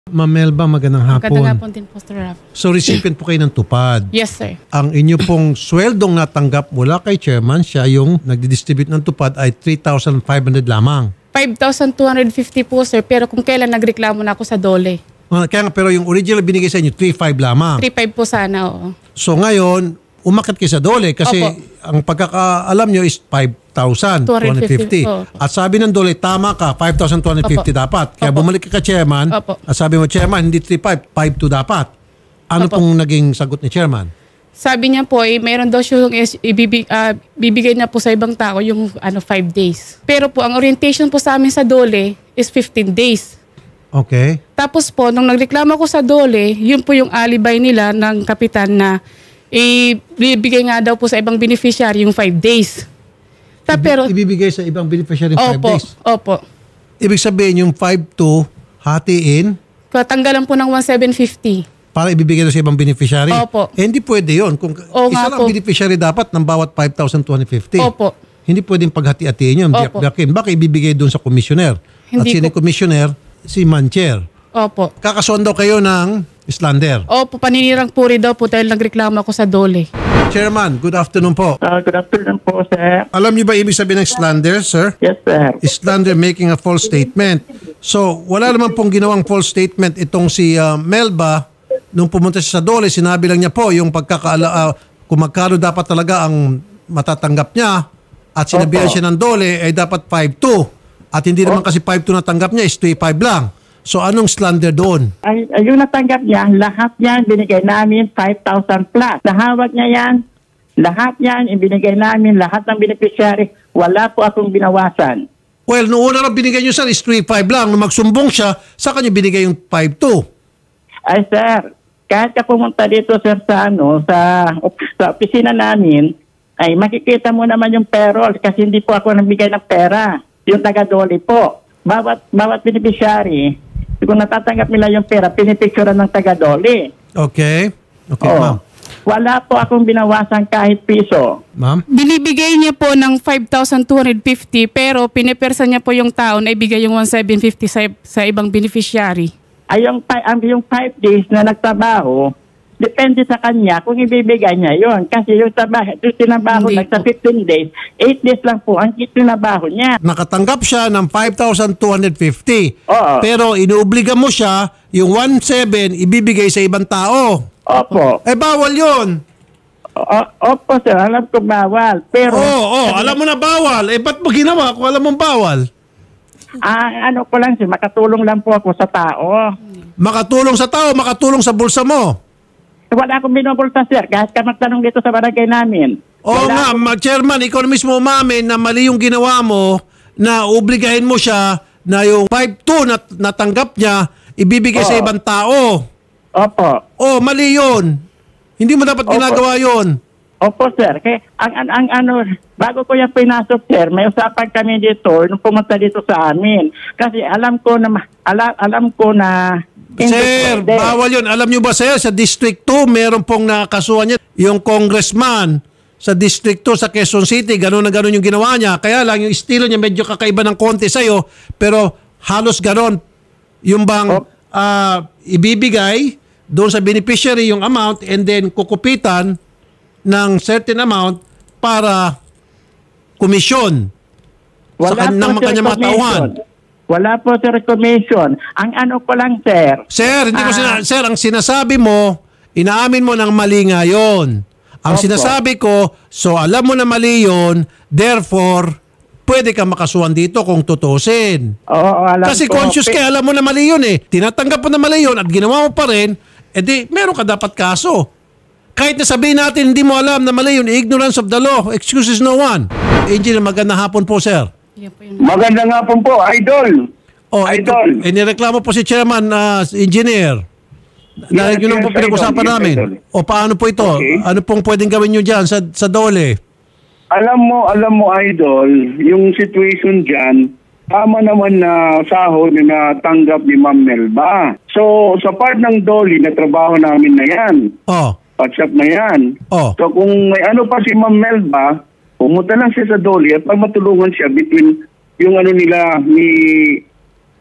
Ma'am Melba, magandang hapon. Magandang hapon din po, Sir Rafi. So recipient po kayo ng tupad. Yes, sir. Ang inyo pong sweldong natanggap mula kay chairman, siya yung nagdi-distribute ng tupad ay 3,500 lamang. 5,250 po, sir. Pero kung kailan nagreklamo na ako sa dole. Kaya nga, pero yung original binigay sa inyo, 3,500 lamang. 3,500 po sana, oo. So ngayon, umakit kayo sa dole kasi ang pagkakaalam nyo is 5,250. At sabi ng dole, tama ka, 5,250 dapat. Kaya bumalik ka chairman at sabi mo, chairman, hindi 3,500, 5,200 dapat. Ano pong naging sagot ni chairman? Sabi niya po, mayroon daw siya bibigay niya po sa ibang tao yung 5 days. Pero po, ang orientation po sa amin sa dole is 15 days. Okay. Tapos po, nung nagreklamo ko sa dole, yun po yung alibay nila ng kapitan na ibibigay nga daw po sa ibang beneficiary yung 5 days. Pero ibibigay sa ibang beneficiary yung 5 days? Opo. Ibig sabihin yung 5,200 hatiin? Tanggalan po ng 1,750. Para ibibigay doon sa ibang beneficiary? Opo. Hindi pwede yun. Kung isa lang beneficiary dapat ng bawat 5,250. Opo. Hindi pwedeng paghati-hatiin yun. Baka ibibigay doon sa commissioner. At sino commissioner? Si Mancher. Opo. Kakasuhan daw kayo ng slander. Opo, paninirang puri daw po dahil nagreklamo ako sa dole. Chairman, good afternoon po. Good afternoon po, sir. Alam niyo ba ibig sabihin ng slander, sir? Yes, sir. Slander, making a false statement. So, wala naman pong ginawang false statement itong si Melba. Nung pumunta siya sa dole, sinabi lang niya po yung kung magkano dapat talaga ang matatanggap niya at sinabihan siya ng dole ay dapat 5,200. At hindi naman kasi 5,200 natanggap niya, is 3,500 lang. So anong slander doon? Yung natanggap niya, lahat yan binigay namin 5,000 plus. Nahawak niya yan, lahat yan ibinigay namin, lahat ng beneficiary, wala po akong binawasan. Well, noong una na binigay niyo sir is 3,500 lang. Nung magsumbong siya, sa kanya binigay yung 5,200. Ay sir, kahit ka pumunta dito sir sa opisina namin, ay makikita mo naman yung payroll kasi hindi po ako nagbigay ng pera. Yung taga-dole po. Bawat beneficiary, kung natatanggap nila yung pera, pinipicturean ng taga-dole. Okay. Okay, ma'am. Wala po akong binawasan kahit piso. Ma'am? Binibigay niya po ng 5,250 pero pinipersa niya po yung tao na ibigay yung 1,750 sa ibang beneficiary. Ay, yung 5 days na nagtrabaho, depende sa kanya kung ibibigay niya yon. Kasi yung tinabaho sa 15 days, 8 days lang po ang tinabaho niya. Nakatanggap siya ng 5,250. Oo. Pero inuobliga mo siya, yung 1,700 ibibigay sa ibang tao. Opo. Eh bawal yun. Opo sir, alam ko bawal. Pero alam mo na bawal. Eh ba't mo ginawa kung alam mong bawal? Ano ko lang sir, makatulong lang po ako sa tao. Makatulong sa tao, makatulong sa bulsa mo. Wala akong binubulsa, sir. Kahit ka magtanong dito sa barangay namin. Oo nga, chairman, ikaw na mismo umamin na mali yung ginawa mo na obligahin mo siya na yung 5,200 na natanggap niya, ibibigay sa ibang tao. Opo. Mali yun. Hindi mo dapat ginagawa yun. Opo, sir. Kaya, bago ko yung pinasok, sir, may usapan kami dito nung pumunta dito sa amin. Kasi alam ko na sir, bawal yun. Alam nyo ba sir, sa District 2, meron pong nakasuhan niya. Yung congressman sa District 2 sa Quezon City, gano'n na gano'n yung ginawa niya. Kaya lang, yung estilo niya medyo kakaiba ng konti sa'yo, pero halos gano'n. Yung bang ibibigay doon sa beneficiary yung amount and then kukupitan ng certain amount para komisyon sa kanyang mga tauhan. Wala po sir commission. Ang ano ko lang sir. Sir, hindi ko sir, ang sinasabi mo, inaamin mo ng mali nga yun. Ang sinasabi ko, so alam mo na mali yun, therefore, pwede ka makasuhan dito kung tutusin. Oo, alam kasi ko. Conscious ka, alam mo na mali yun eh. Tinatanggap mo na mali yun at ginawa mo pa rin, edi meron ka dapat kaso. Kahit na sabihin natin hindi mo alam na mali yun, ignorance of the law, excuses no one. Engineer, magandang hapon po sir. Magandang hapon po, Idol. Idol. Nireklamo po si Chairman Engineer. Dahil yun ang po pinag-usapan namin. Paano po ito? Okay. Ano pong pwedeng gawin nyo dyan sa dole? Alam mo, Idol, yung situation dyan, tama naman na sahod na natanggap ni Ma'am Melba. So, sa part ng dole, na trabaho namin na yan. WhatsApp na yan. So, kung may ano pa si Ma'am Melba, pumunta lang siya sa dole at pag matulungan siya between yung ano nila ni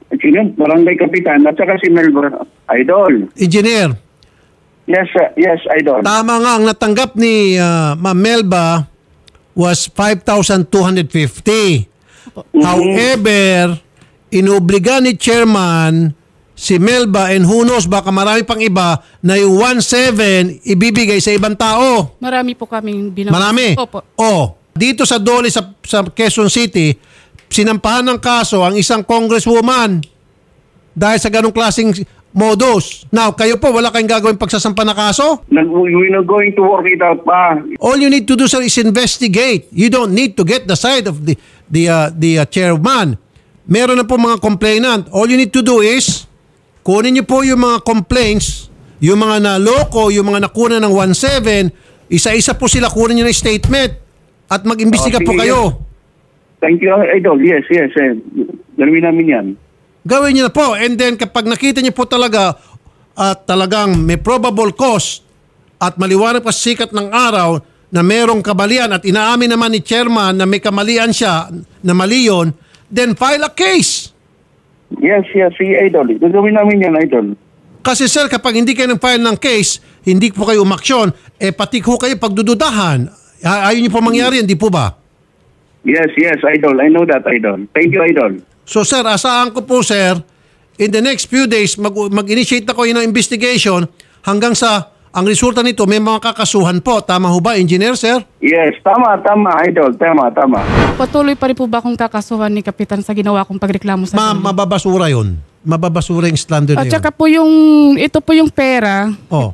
Sino? Barangay Kapitan at saka si Melba, Idol. Engineer, Yes, yes, Idol. tama nga, ang natanggap ni Ma'am Melba was 5,250. However, inuobliga ni chairman si Melba and who knows, baka marami pang iba na yung 1,700 ibibigay sa ibang tao. Marami po kaming binawas. Marami? Opo. Dito sa Dole sa Quezon City, sinampahan ng kaso ang isang congresswoman dahil sa ganong klaseng modus. Now, kayo po, wala kayong gagawin pagsasampa na kaso? We're not going to work it out pa. All you need to do, sir, is investigate. You don't need to get the side of the chairman. Meron na po mga complainant. All you need to do is kunin niyo po yung mga complaints, yung mga naloko, yung mga nakuna ng 1,700, isa-isa po sila kunin niyo ng statement at mag-imbestiga po sige, kayo. Thank you, Idol. Yes, yes. Gawin namin yan. Gawin niyo na po. And then kapag nakita niyo po talaga at talagang may probable cause at maliwanag pa sa sikat ng araw na merong kamalian at inaamin naman ni chairman na may kamalian siya, na mali yun, then file a case. Yes, yes. Sige, Idol. Gawin namin yan, Idol. Kasi sir, kapag hindi kayo nag-file ng case, hindi po kayo umaksyon, pati ho kayo pagdududahan. Ayaw niyo po mangyari, hindi po ba? Yes, yes, Idol. I know that, Idol. Thank you, Idol. So sir, asahan ko po sir, in the next few days, mag-initiate ako ng investigation hanggang sa ang resulta nito, may mga kakasuhan po. Tama ho ba, engineer, sir? Yes, tama, Idol. Tama. Patuloy pa rin po ba akong kakasuhan ni Kapitan sa ginawa kong pagreklamo sa Ma'am, mababasura yun. Mababasura yung slander na At yun. saka po ito po yung pera, Oh.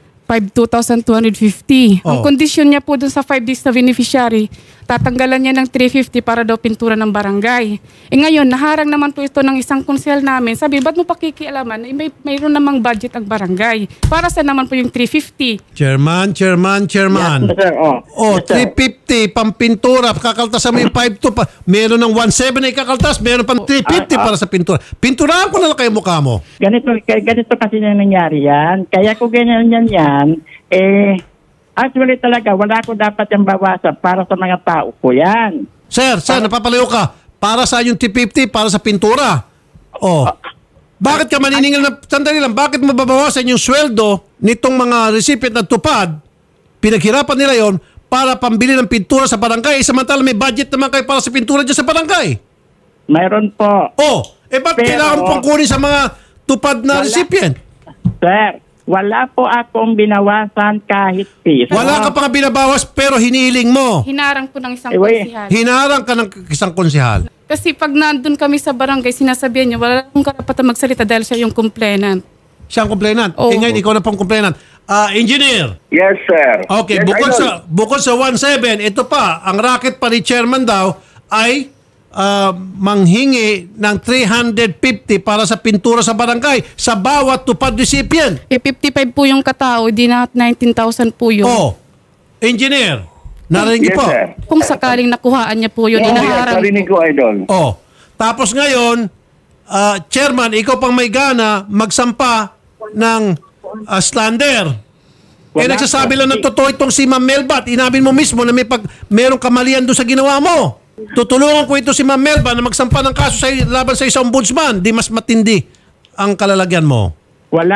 2,250. Ang Oh. kondisyon niya po dun sa 5 days na beneficiary, tatanggalan niya ng 350 para daw pintura ng barangay. Ngayon, naharang naman po ito ng isang konsel namin. Sabi, ba't mo pakikialaman? Mayroon namang budget ang barangay. Para sa naman po yung 350. Chairman. Yes, sir. Oh, Yes, sir. 350 pampintura. Kakaltasan mo yung 5 to pa. Meron ng 1,700 na ikakaltas. Meron pang 350 para sa pintura. Pinturahan ko na lang kayo mukha mo. Ganito kasi na nangyari yan. Kaya kung ganyan yan, actually talaga, wala ko dapat yung bawasan para sa mga tao ko yan. Sir, napapalayo ka. Para sa yung 350, para sa pintura. Oh. Bakit ka maniningil na, sandali lang, bakit mababawasan yung sweldo nitong mga recipient na tupad? Pinaghirapan nila yon para pambili ng pintura sa barangay. Samantala may budget naman kayo para sa pintura dyan sa barangay. Mayroon po. Oh, ba't Pero, kailangan pong kunin sa mga tupad na recipient? Sir, wala po akong binawasan kahit piso. Wala ka pa nga binabawas pero hinihiling mo. Hinarang po ng isang wait. konsihal. Hinarang ka ng isang konsihal. Kasi pag nandun kami sa barangay, sinasabihan niya, wala akong karapatan magsalita dahil siya yung complainant. Siya ang complainant. Oo. Ngayon, ikaw na pong complainant. Engineer. Yes, sir. Okay, yes, bukod sa 1,700, ito pa, ang racket pa ni chairman daw ay manghingi ng 350 para sa pintura sa barangay sa bawat tupad recipient. 55 po yung katao, di na 19,000 po yun. Oh, engineer, narinig niyo Yes, po. sir. Kung sakaling nakuhaan niya po yun, Yes, inaharang narinig po. ko, Idol. Oh, tapos ngayon, chairman, ikaw pang may gana magsampa ng slander. Nagsasabi lang ng totoo itong si Ma'am Melba at inamin mo mismo na merong kamalian doon sa ginawa mo. Tutulungan ko ito si Ma'am Melba na magsampa ng kaso laban sa isang ombudsman. Di mas matindi ang kalalagyan mo. Wala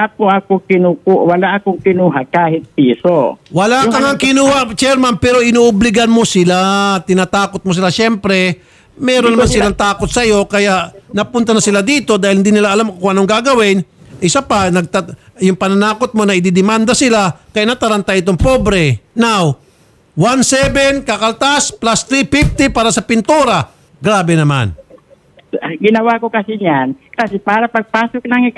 akong kinuha kahit piso. Wala ka nga kinuha, chairman, pero inuobligan mo sila. Tinatakot mo sila. Siyempre, meron naman silang takot sa'yo, kaya napunta na sila dito dahil hindi nila alam kung anong gagawin. Isa pa, yung pananakot mo na ididimanda sila, kaya nataranta itong pobre. Now, 1,700 kakaltas plus 350 para sa pintura. Grabe naman. Ginawa ko kasi yan kasi para pagpasok ng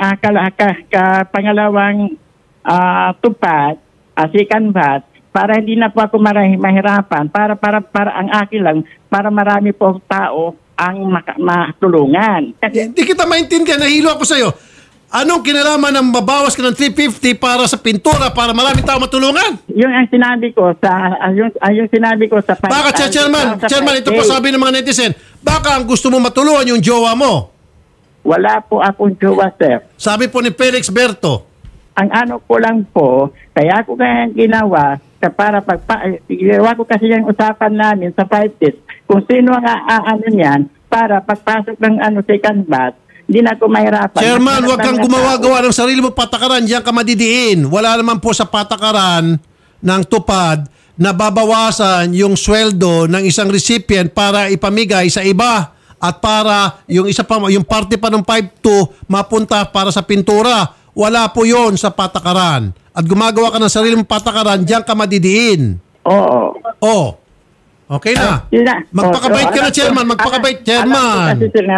pangalawang tupad, second batch, para hindi na po ako mahirapan, para ang akin lang, para marami po tao ang matulungan. Kasi Hindi kita maintindihan, nahilo ako sa'yo. Anong kinalaman ng mabawas ka ng 350 para sa pintura para maraming tao matulungan? yung ang sinabi ko sa yung sinabi ko sa Baka chairman, ito po sabi ng mga netizen, baka ang gusto mo matulungan yung jowa mo. Wala po akong jowa, sir. Sabi po ni Felix Berto. Ang ano ko lang po, kaya ko kaya ginawa para ginawa ko kasi yung usapan namin sa 5 days kung sino ang ano niyan para pagpasok ng second batch, Hindi na ako mahirapan. Chairman, huwag kang gumawa-gawa ng sarili mo patakaran. Diyan ka madidiin. Wala naman po sa patakaran ng tupad na babawasan yung sweldo ng isang recipient para ipamigay sa iba at para yung isa pa, yung parte pa ng 5-2 mapunta para sa pintura. Wala po yon sa patakaran. At gumagawa ka ng sarili mong patakaran, diyan ka madidiin. Oo. Oh. Okay na. Magpakabait ka na, Chairman. Magpakabait, Chairman.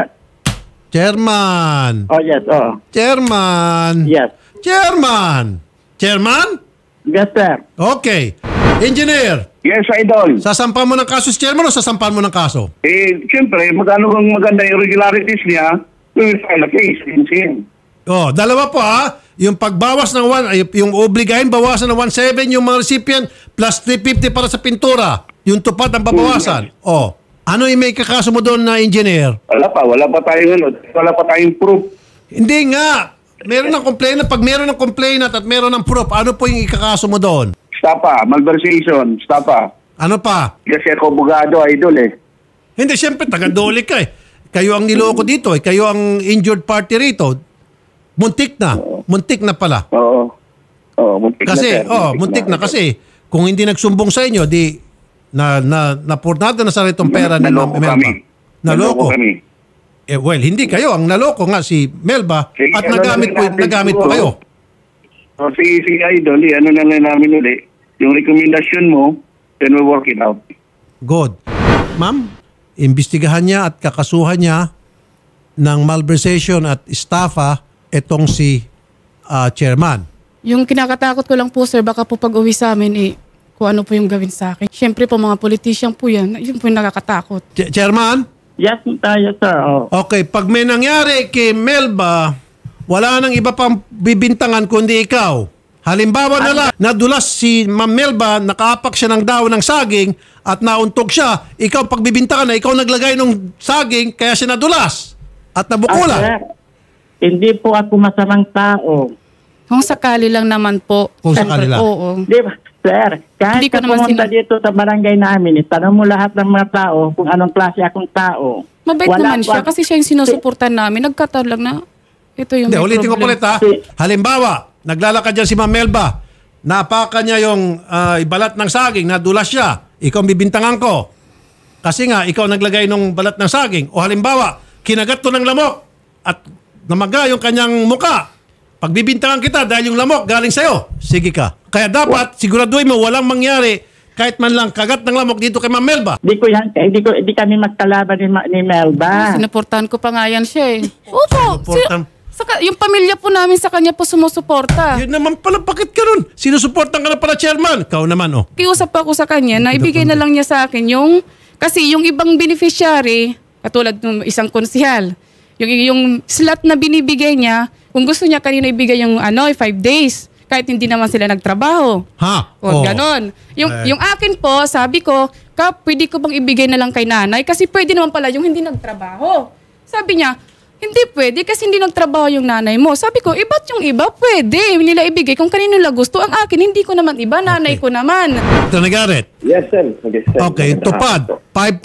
Chairman. Oh, yes. Oh. Chairman. Yes. Chairman. Chairman? Yes, sir. Okay. Engineer, Yes, Idol. sasampan mo ng kaso si Chairman o sasampan mo ng kaso? Siyempre, magkano kung maganda yung irregularities niya, we will file a case against him. Oh, dalawa po ha. Yung pagbawas ng yung obligahin, bawasan ng 1.7 yung mga recipient plus 350 para sa pintura. Yung tupad ang babawasan. Oh. Ano yung may kakaso mo doon na engineer? Wala pa tayong proof. Hindi nga. Meron ng complainant. Pag meron ng complainant at meron ng proof, ano po yung ikakaso mo doon? Stapa, malversation, stapa. Ano pa? Kasi ako abogado, Idol Hindi, siyempre, taga-dole ka eh. Kayo ang niloko dito eh. Kayo ang injured party rito. Muntik na. Muntik na pala. Oo, muntik Kasi, na, sir. muntik na kasi kung hindi nagsumbong sa inyo, di napurnado na sa itong pera ni Naloko Melba. kami. Naloko. kami. Well, hindi kayo. Ang naloko nga si Melba Sige, at ano nagamit natin po siguro? kayo. Si Idol, ano na lang namin ulit. Yung rekomendasyon mo, then we'll work it out. Good. Ma'am, imbestigahan niya at kakasuhan niya ng malversation at estafa itong si chairman. Yung kinakatakot ko lang po, sir, baka po pag uwi sa amin, kung ano po yung gawin sa akin. Siyempre po, mga politician po yan. Yun po yung nakakatakot. Chairman? Yes, tayo, sir. Oh. Okay, pag may nangyari kay Melba, wala nang iba pang bibintangan kundi ikaw. Halimbawa na lang, nadulas si Ma'am Melba, nakaapak siya ng daw ng saging at nauntog siya. Ikaw pagbibintangan na, ikaw naglagay ng saging, kaya siya nadulas at nabukulan. Sir, hindi po ako masamang tao. Kung sakali lang naman po. Kung sakali lang. Oo. Di ba, sir? Kahit Hindi ko ka naman pumunta dito sa barangay namin, tanong mo lahat ng mga tao kung anong klase akong tao. Mabait naman siya kasi siya yung sinusuportan namin. Nagkataon lang na ito yung Hindi, may ulitin ko problem. ulit ha. Halimbawa, naglalakad dyan si Ma'am Melba, napakan niya yung balat ng saging, nadulas siya, ikaw ang bibintangan ko. Kasi nga, ikaw naglagay ng balat ng saging. O halimbawa, kinagat to ng lamok at namaga yung kanyang muka. Pagbibintangan kita dahil yung lamok galing sa'yo. Sige ka. Kaya dapat, siguraduhin mo, walang mangyari kahit man lang kagat ng lamok dito kay Ma'am Melba. Hindi kami magkalaban ni Melba. Sinuportahan ko pa nga yan siya eh. Opo. Yung pamilya po namin sa kanya po sumusuporta. Yun naman pala, bakit ka nun? Sinusuportan ka na pala, chairman. Ikaw naman, oh. Kiusap ako sa kanya na ibigay na lang niya sa akin kasi yung ibang beneficiary, katulad ng isang konsihal, yung slot na binibigay niya, kung gusto niya kanina ibigay yung 5 days, kahit hindi naman sila nagtrabaho. Ha? O, ganon. Yung akin po, sabi ko, pwede ko bang ibigay na lang kay nanay? Kasi pwede naman pala yung hindi nagtrabaho. Sabi niya, hindi pwede kasi hindi nagtrabaho yung nanay mo. Sabi ko, ba't yung iba pwede nila ibigay kung kanino nila gusto. Ang akin, hindi ko naman iba, nanay ko naman. Ito Nagaret. Yes, sir. Okay, tupad.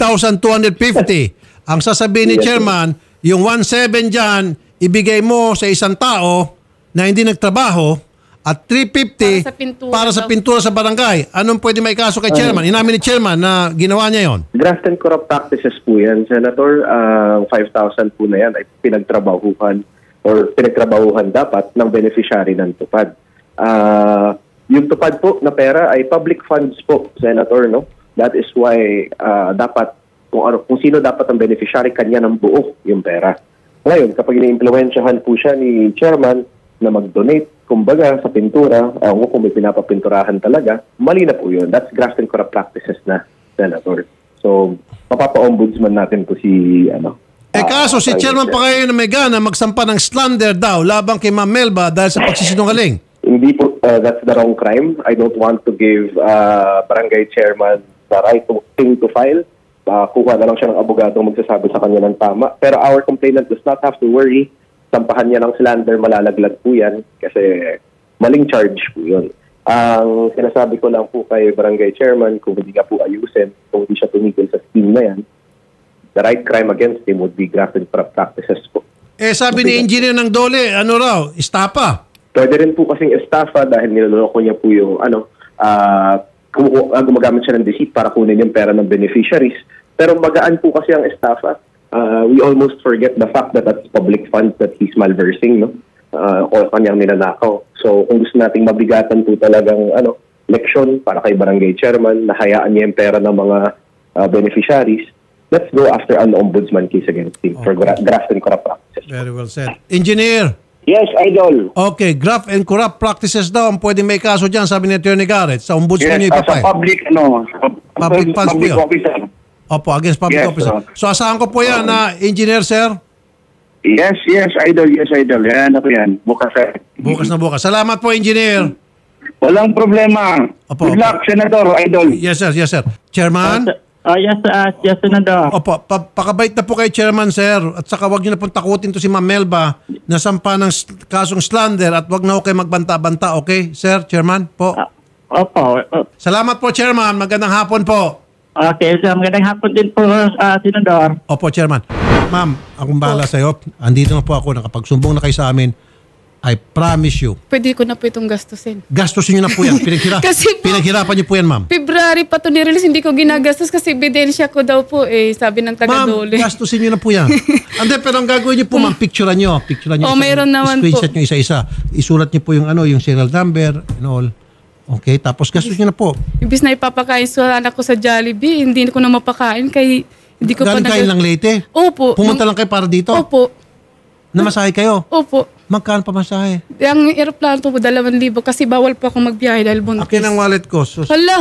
5,250. Ang sasabihin ni chairman, yung 1.7 dyan, ibigay mo sa isang tao na hindi nagtrabaho at 350 para sa pintura sa barangay. Anong pwede may kaso kay chairman? Inamin ni chairman na ginawa niya yon. Graft and corrupt practices po yan, Senator. 5,000 po na yan ay pinagtrabahuhan dapat ng beneficiary ng tupad. Yung tupad po na pera ay public funds po, Senator, no? That is why dapat kung sino dapat ang beneficiary, kanya ng buo yung pera. Ngayon, kapag ini-impluwensyahan po siya ni chairman na mag-donate, kumbaga, sa pintura, kung may pinapapinturahan talaga, mali na po yun. That's graft and corrupt practices na, Senator. So, mapapa-ombudsman natin po si, kaso si chairman pa kayo na may gana magsampa ng slander daw labang kay Ma'am Melba dahil sa pagsisinungaling. Hindi po, that's the wrong crime. I don't want to give barangay chairman the right thing to file. Kuha na lang siya ng abogadong magsasabi sa kanya ng tama. Pero our complainant does not have to worry. Sampahan niya ng slander, malalaglag po yan kasi maling charge po yun. Ang sinasabi ko lang po kay barangay chairman, kung hindi nga po ayusin, kung hindi siya tumigil sa scheme na yan, the right crime against him would be graft and corrupt practices po. sabi ni engineer ng Dole, ano raw, istapa. Pwede rin po kasing estafa dahil niloloko niya po yung gumagamit siya ng deceit para kunin yung pera ng beneficiaries. Pero magaan po kasi ang estafa. We almost forget the fact that that's public funds that he's malversing, no? O kanyang ninanakaw. So kung gusto nating mabigatan po talagang leksyon para kay barangay chairman, nahayaan niya yung pera ng mga beneficiaries, let's go after an ombudsman case against him for graft and corrupt practices. Very well said. Engineer. Yes, Idol. Okay, graft and corrupt practices daw ang pwedeng may kaso dyan, sabi ni Attorney Garrett. Sa ombudsman Yes, niyo sa ipapay. public, Public funds po yun. officer. Opo, against public Yes, officer. sir. So asahan ko po yan na engineer, sir. Yes, Idol. Yes, Idol. Yan, yan. Bukas, sir. Bukas na bukas. Salamat po, engineer. Walang problema. Opo, Good luck, Senator, Idol. Yes, sir. Yes, sir. Chairman? Yes, Senador. Opo, pakabait na po kay Chairman, sir. At saka wag niyo na pong takutin to si Ma'am Melba na sampa ng kasong slander at wag na ho kayo magbanta-banta, okay? Sir, Chairman, po. Opo. Salamat po, Chairman. Magandang hapon po. Okay, so magandang hapon din po, Senador. Opo, Chairman. Ma'am, akong bahala sa'yo. Andito na po ako. Nakapagsumbong na kayo sa amin. I promise you. Pwede ko na po itong gastusin. Gastusin nyo na po yan. Kasi po, Pinaghirapan nyo po yan, ma'am. February pa to nirelease, hindi ko ginagastos kasi ebidensya ko daw po sabi ng Ma'am, taga-Dole. gastusin nyo na po yan. Ande, pero ang gagawin nyo po, ma'am, picturean nyo. Oh, mayroon naman po. Screenshot nyo isa-isa. Isulat nyo po yung yung serial number and all. Okay, tapos gastusin nyo na po. Ibis na ipapakain sa anak ko sa Jollibee, hindi ko na mapakain kay hindi ko Galing kayo lang Leyte? Opo. Pumunta lang kayo para dito? Opo. Namasahe kayo? Opo. Magkano pa masahe? Ang aeroplano po 2,000 kasi bawal po ako magbiyahe dahil buntis. Akin ang wallet ko. Sus. Hala.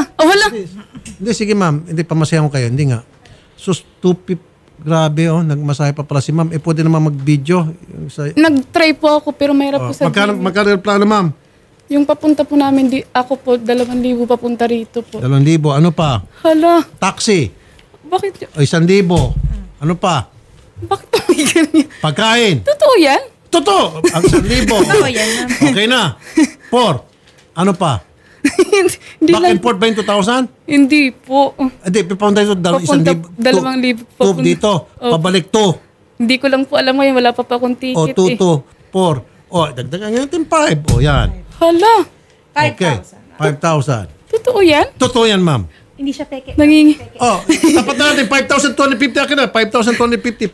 Hindi, sige ma'am. Hindi, pamasahe ko kayo. Hindi nga. Sus, 250. Grabe nagmasahe pa pala si ma'am. Pwede naman mag-video. Nag-try po ako pero mahirap po sa Magkano aeroplano ma'am? Yung papunta po namin, ako po 2,000 papunta rito po. 2,000. Ano pa? Hala. Taxi. Bakit? O 1,000. Ano pa? Bakit po may ganyan? Pagkain. Totoo yan? Totoo. Ang 1,000. Oo, yan, ma'am. Okay na. 4. Ano pa? Hindi Back lang. and forth ba yung 2,000? Hindi po. Hindi, papunta ito. Papunta 2,000 po. Tube dito. Pabalik 2. Hindi ko lang po alam ngayon. Wala pa akong O, ticket 2, 4. O, dagdagan natin 5. O, yan. Hala. Okay. 5,000. Totoo yan? Totoo yan, ma'am. Hindi siya peke. Nangingi. Oh, tapat natin. 5,250 akin na. 5,250.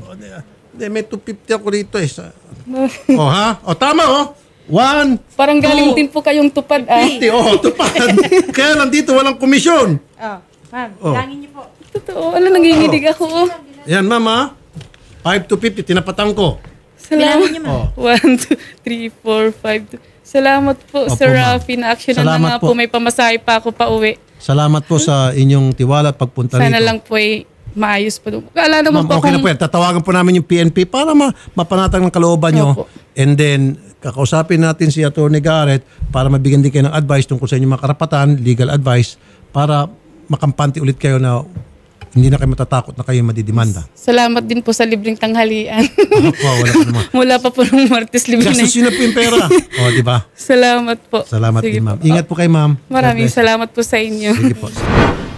5. Hindi, may 250 ako rito eh. O, ha? O, tama, o. 1. Parang galing din po kayong tupad. 50. O, tupad. Kaya nandito walang komisyon. Ma'am, Oh. bilangin niyo po. Totoo. Alam, nanginginig ako. Yan, ma'am, ha? 5,250. Tinapatan ko. Bilangin Salamat. niyo, ma'am. 1, 2, 3, 4, 5. Salamat po, Opo, Sir ma'am. Rafi. Na-action na Salamat nga po. po. May pamasahe pa ako pa uwi. Salamat po sa inyong tiwala at pagpunta rito. Sana lang po maayos po. Kala naman Ma'am, po okay na kung- po yan. Tatawagan po namin yung PNP para mapanatag ng kalooban nyo. Opo. And then, kakausapin natin si Atty. Garrett para mabigyan din kayo ng advice tungkol sa inyong mga karapatan, legal advice, para makampante ulit kayo na hindi na kayo matatakot na kayo madidimanda. Salamat din po sa libreng tanghalian. Opo, wala pa naman. Mula pa po nung Martes libre na. Gastos yun na po yung pera. O, di ba? Salamat po. Salamat Sige din, ma'am. po. Ingat po kayo, ma'am. Maraming God bless. salamat po sa inyo. Sige po.